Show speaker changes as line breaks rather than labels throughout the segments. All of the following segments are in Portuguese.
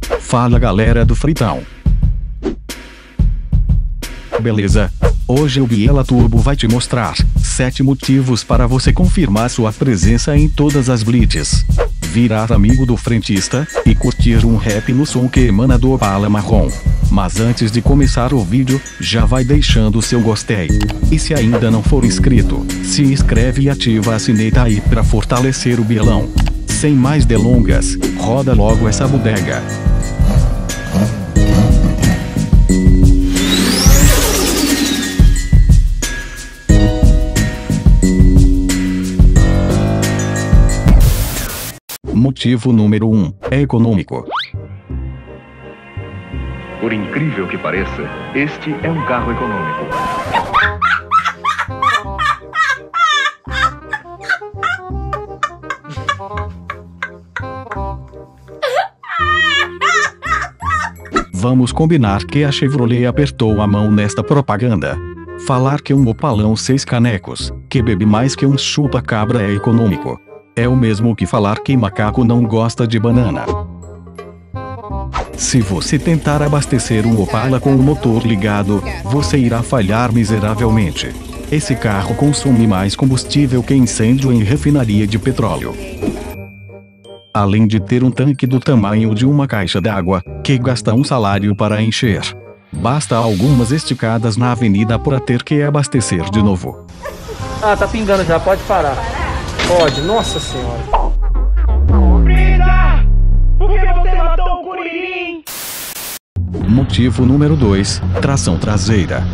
Fala galera do Fritão. Beleza? Hoje o Biela Turbo vai te mostrar 7 motivos para você confirmar sua presença em todas as blitz, virar amigo do frentista e curtir um rap no som que emana do Opala marrom. Mas antes de começar o vídeo, já vai deixando seu gostei. E se ainda não for inscrito, se inscreve e ativa a sineta aí para fortalecer o Bielão. Sem mais delongas, roda logo essa bodega. Motivo número 1, é econômico.
Por incrível que pareça, este é um carro econômico.
Vamos combinar que a Chevrolet apertou a mão nesta propaganda. Falar que um Opalão 6 canecos, que bebe mais que um chupa-cabra é econômico. É o mesmo que falar que macaco não gosta de banana. Se você tentar abastecer um Opala com o motor ligado, você irá falhar miseravelmente. Esse carro consome mais combustível que incêndio em refinaria de petróleo. Além de ter um tanque do tamanho de uma caixa d'água, que gasta um salário para encher. Basta algumas esticadas na avenida para ter que abastecer de novo.
Ah, tá pingando já, pode parar. Pode, nossa senhora.
Brisa! Por que você matou o Curirim?
Motivo número 2, tração traseira.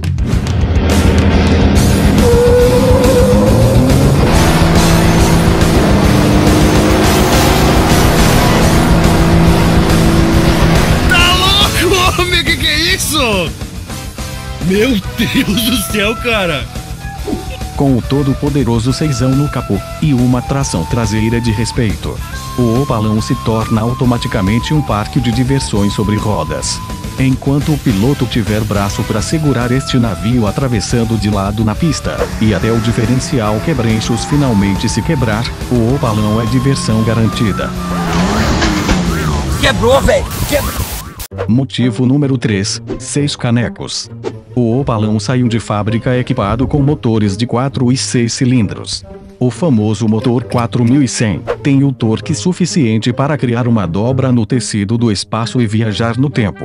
Tá louco, homem? Que é isso? Meu Deus do céu, cara!
Com o todo-poderoso seisão no capô e uma tração traseira de respeito, o Opalão se torna automaticamente um parque de diversões sobre rodas. Enquanto o piloto tiver braço para segurar este navio atravessando de lado na pista, e até o diferencial quebra-eixos finalmente se quebrar, o Opalão é diversão garantida.
Quebrou, velho!
Motivo número 3, 6 canecos. O Opalão saiu de fábrica equipado com motores de 4 e 6 cilindros. O famoso motor 4100 tem o torque suficiente para criar uma dobra no tecido do espaço e viajar no tempo.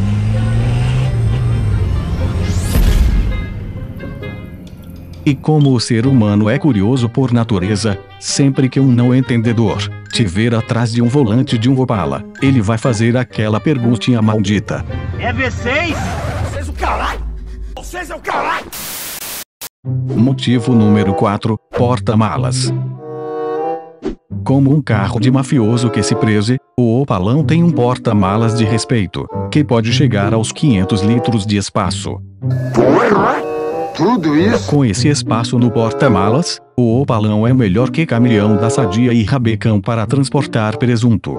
E como o ser humano é curioso por natureza, sempre que um não entendedor te ver atrás de um volante de um Opala, ele vai fazer aquela perguntinha maldita.
É V6? Vocês o caralho! Vocês é o caralho!
Motivo número 4, porta-malas. Como um carro de mafioso que se preze, o Opalão tem um porta-malas de respeito, que pode chegar aos 500 litros de espaço.
Tudo isso?
Com esse espaço no porta-malas, o Opalão é melhor que caminhão da Sadia e Rabecão para transportar presunto.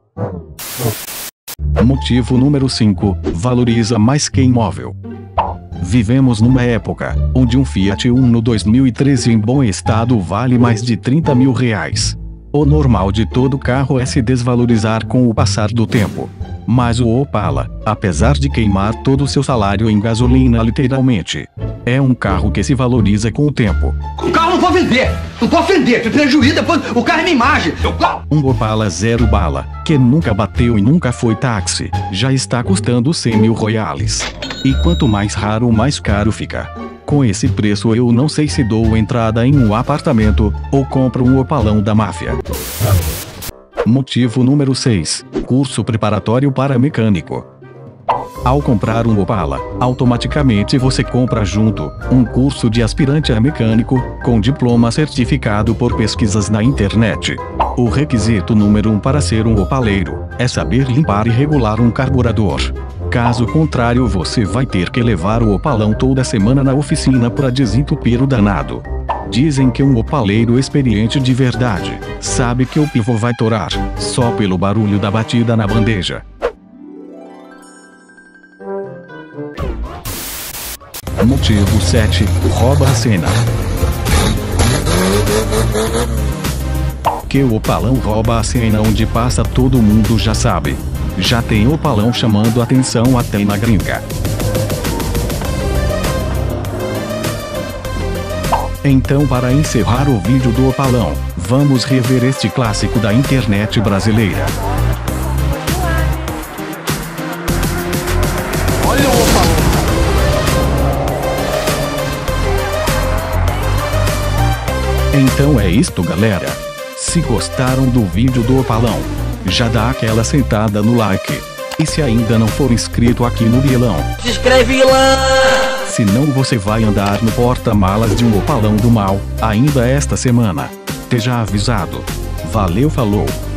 Motivo número 5, valoriza mais que imóvel. Vivemos numa época onde um Fiat Uno 2013 em bom estado vale mais de 30 mil reais. O normal de todo carro é se desvalorizar com o passar do tempo. Mas o Opala, apesar de queimar todo o seu salário em gasolina literalmente, é um carro que se valoriza com o tempo.
O carro não pode vender, não pode vender, tem prejuízo, depois o carro é minha imagem.
Um Opala 0 bala, que nunca bateu e nunca foi táxi, já está custando 100 mil reais. E quanto mais raro, mais caro fica. Com esse preço eu não sei se dou entrada em um apartamento, ou compro um Opalão da máfia. Motivo número 6, curso preparatório para mecânico. Ao comprar um Opala, automaticamente você compra junto um curso de aspirante a mecânico, com diploma certificado por pesquisas na internet. O requisito número 1 para ser um opaleiro é saber limpar e regular um carburador. Caso contrário, você vai ter que levar o Opalão toda semana na oficina para desentupir o danado. Dizem que um opaleiro experiente de verdade sabe que o pivô vai torar só pelo barulho da batida na bandeja. Motivo 7, rouba a cena. Que o Opalão rouba a cena onde passa todo mundo já sabe. Já tem opalão chamando atenção até na gringa. Então, para encerrar o vídeo do opalão, vamos rever este clássico da internet brasileira.
Olha o opalão.
Então é isto, galera. Se gostaram do vídeo do opalão, já dá aquela sentada no like. E se ainda não for inscrito aqui no Bielão,
Se inscreve lá!
senão você vai andar no porta-malas de um opalão do mal, ainda esta semana. Esteja avisado. Valeu, falou.